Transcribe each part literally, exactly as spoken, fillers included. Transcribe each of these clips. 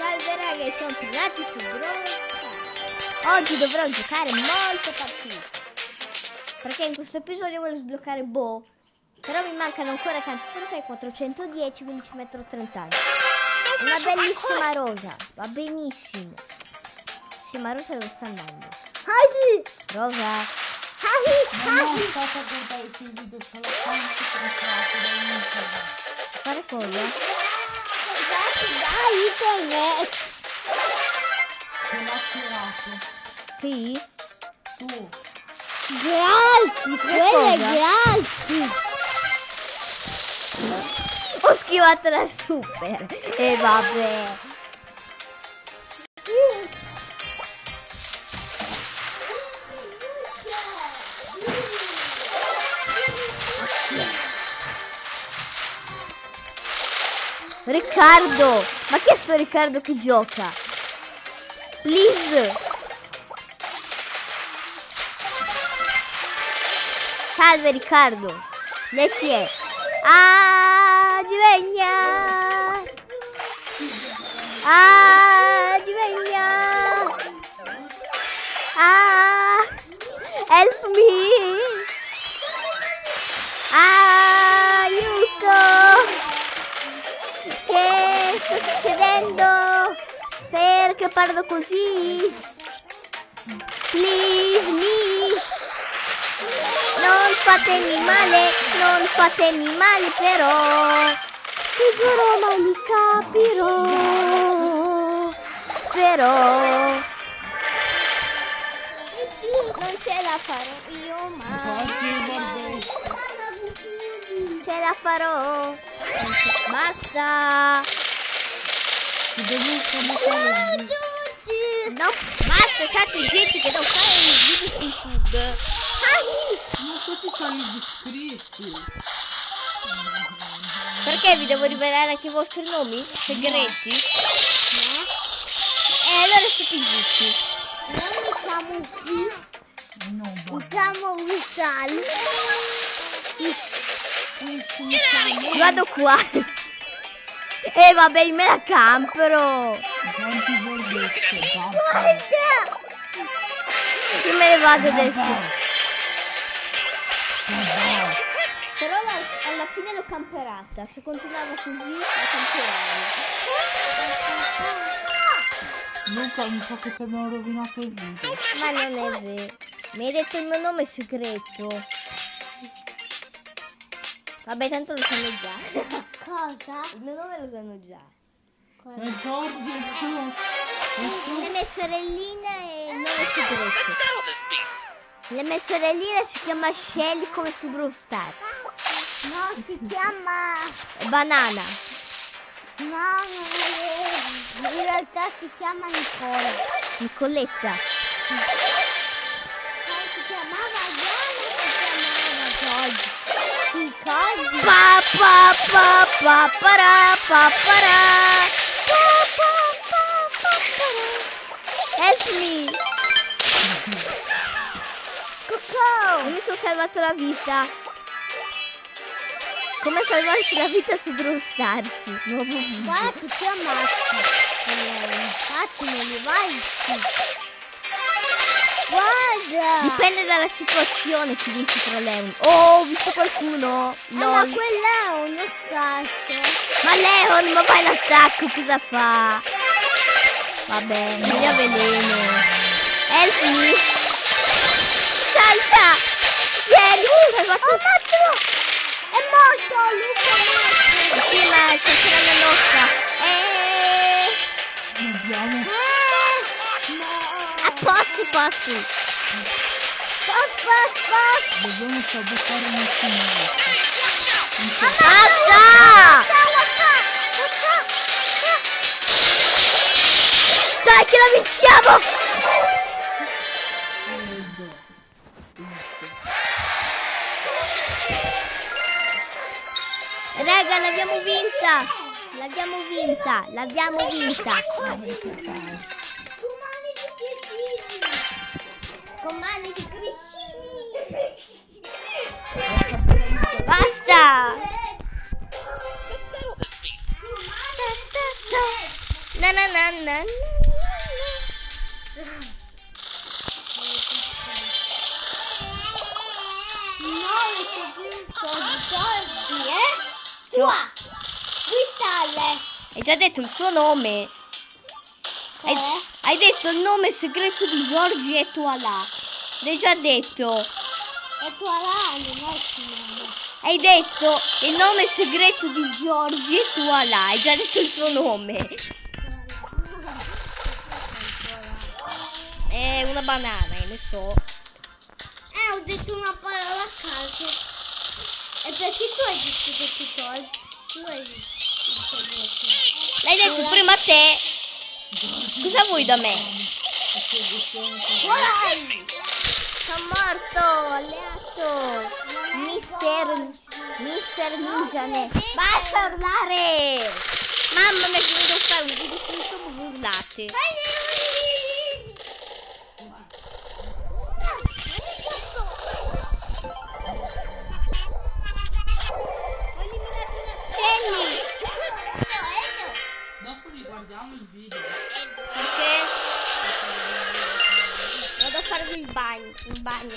Salve ragazzi, siamo tornati su Brawl Stars. Oggi dovrò giocare molte partite, perché in questo episodio voglio sbloccare Bo. Però mi mancano ancora tanti trofei, quattrocentodieci, quindi ci metterò trenta anni. Una bellissima rosa, va benissimo. Sì, ma rosa dove sta andando? Rosa. Non so se guardare sui video, solo quanti comprati da internet. Fare cosa? Dai, per me. Te l'ho tirato. Qui? Tu. Grazie, quella grazie. Ho schivato la super. E vabbè. Riccardo! Ma chi è sto Riccardo che gioca? Please! Salve Riccardo! Lei chi è? Ah, Givegna! Ah, Givegna! Ah, help me! Ah, aiuto! Che sta succedendo? Perché parlo così? Please me! Non fatemi male, non fatemi male però! Ti giuro mai li capirò! Però non ce la farò io mai! Ce la farò! Basta! Ti devo fare No, basta, state zitti che devo fare il video su YouTube. Ma tutti sono gli iscritti. Perché vi devo rivelare anche i vostri nomi segreti? No. E allora state zitti. Non siamo qui. No, Siamo Wisal. Vado qua. E vabbè, me la campero. quanti vuoi detto? Guarda! Io me ne vado adesso. Però la, alla fine l'ho camperata. Se continuavo così la camperavo. Luca, mi sa che ti abbiamo rovinato il video. Ma non è vero. Mi hai detto il mio nome segreto. Vabbè, tanto lo sanno già. Cosa? Il mio nome lo sanno già. E Giorgio e ciò. Le mie sorelline e il nome segreto. Le mie sorelline si chiama Shelly come su Brawl Stars. No, si chiama... Banana. No, non è vero. In realtà si chiama Nicola. Nicoletta. Si chiamava Gianni, si chiamava Giorgio. Si cosa? Pa pa pa pa para pa para. Pa pa pa pa para. Help me. Coco. Io mi sono salvato la vita. Come salvarsi la vita su Brawl Stars? Nuovo video. Guarda che ti ammazza. Infatti non mi vai. Guarda. Dipende dalla situazione chi vince tra Leon. Oh, ho visto qualcuno. Eh, ma Lol. quello è uno scarso. Ma Leon, ma fai l'attacco, cosa fa? Vabbè, meglio veleno. Help me. Salta. Vieni, salvato. Oh, mazzo. È morto, Luca è morto. Sì, ma c'è ancora la nostra. Eh. Andiamo. A posto, posso. Dobbiamo sabotare un signore. Basta! Dai che la vinciamo! Raga, l'abbiamo vinta! L'abbiamo vinta! L'abbiamo vinta! Con mani di criscini! Basta! Na na na na na. nove soldi, eh? Tua! Qui sale! Hai già detto il suo nome. Hai, Eh? hai detto il nome segreto di Giorgi e Tualà. L'hai già detto. E tua là non è il suo nome. Hai detto il nome segreto di Giorgi e Tualà. Hai già detto il suo nome. È una banana, io ne so. Eh, ho detto una parola a caso. E perché tu hai detto che ti togli? Tu hai detto. L'hai detto prima te. Cosa vuoi da me? Sono morto, alleato. Mister, Mister Ninjane. Basta urlare. Mamma mia, che mi devo fare un video finito come urlate. Scendi. Dopo riguardiamo il video. Perché? Vado a farvi il bagno. Il bagno.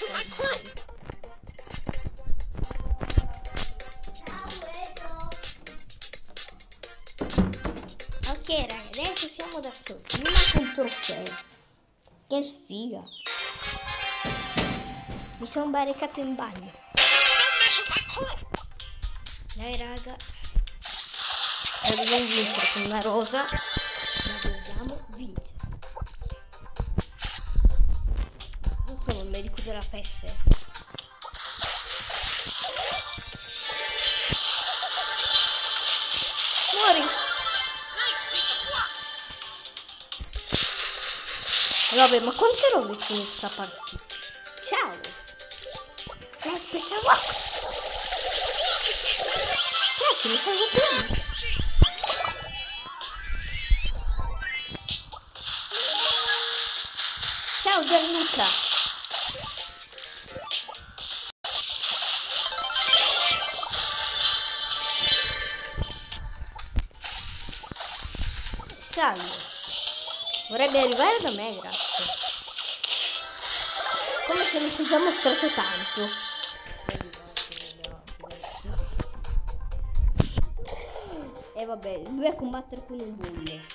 Ok ragazzi, adesso siamo da soli. Mi manca un trofeo. Che sfiga. Mi sono barricato in bagno. Dai raga. La dobbiamo vincere con una rosa. La dobbiamo vincere. Io sono il medico della peste. Muori. Vabbè, ma quante robe c'è in sta partita? Ciao! Ecco, ciao! Cazzo, mi salvo prima! Ciao Gianluca! Salve! Vorrebbe arrivare da me, grazie. Come se non si è già mostrato tanto. E vabbè, lui a combattere con un bullo.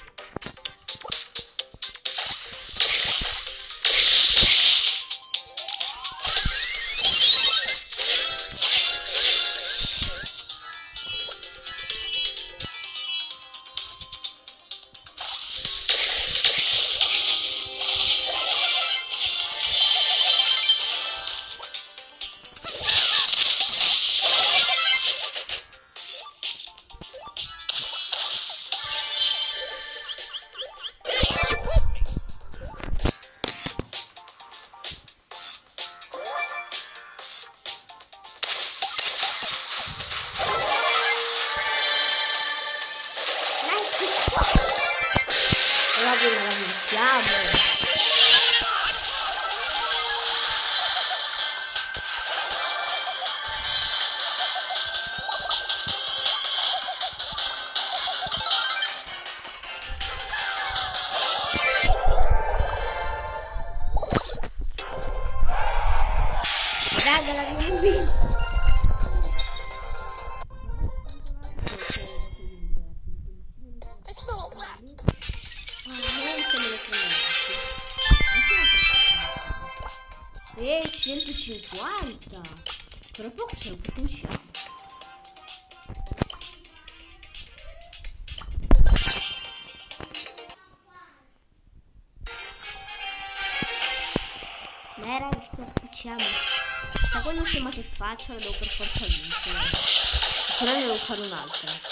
Proprio me la vinciamo. Raga, l'abbiamo vinto. E centocinquanta. Tra poco ce lo potenziamo. Dai raga, ce lo facciamo. Sa quella ultima che faccio la devo per forza vincere. Però ne devo fare un'altra.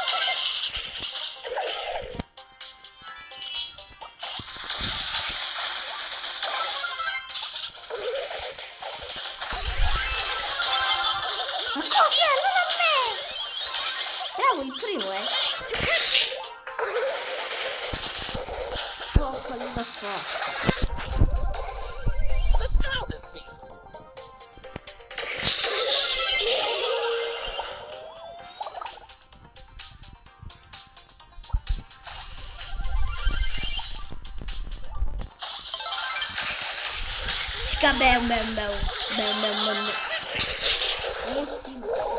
Ma cosa? Non a me! Bravo, il primo, eh! Oh, quanta forza! Scabem, bem, bem, bem, bem, bem. Ultimo.